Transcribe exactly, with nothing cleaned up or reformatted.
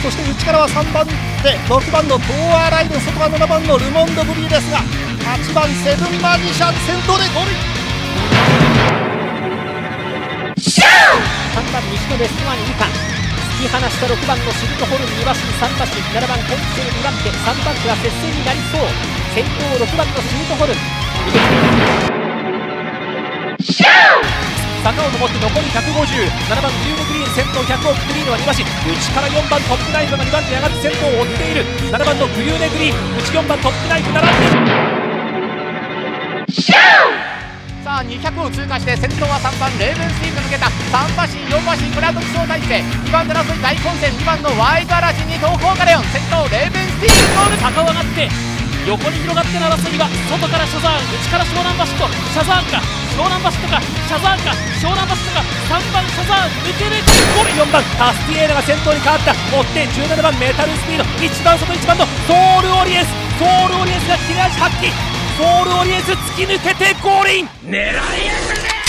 そして内からはさんばんでろくばんのトーアーライド、外はななばんのルモンド・ブリーですが、はちばんセブンマジシャン先頭でゴールイン。 さんばん西のベストワン以下、突き放したろくばんのシルトホルン、に馬身さん馬身、ななばんコンセルにばん手、さんばん手は接戦になりそう。先頭ろくばんのシルトホルン、坂を登って残りひゃくごじゅう、ななばんグリューネグリーン先頭ひゃくを切ってリードはに馬身、内からよんばんトップナイフがにばん手上がって先頭を追っている。ななばんのグリューネグリーン、内よんばんトップナイフ並んでいる。 さあにひゃくを通過して先頭はさんばんレーブンスティーが抜けた。さん馬身よん馬身グランド奇想体制、にばん手争い大混戦、にばんのワイドアラジンに東方カレオン、先頭レーブンスティーゴール。 坂を上がって横に広がっての争いは外からシャザーン、内から湘南橋とシャザーンか湘南橋とかシャザーンか湘南橋とかさんばんシャザーン抜け抜いてゴール。よんばんタスティエーナが先頭に変わった。追ってじゅうななばんメタルスピード、一番外いちばんのソウルオリエス、ソウルオリエスが切れ味発揮、ソウルオリエス突き抜けてゴールイン。狙いやがれ。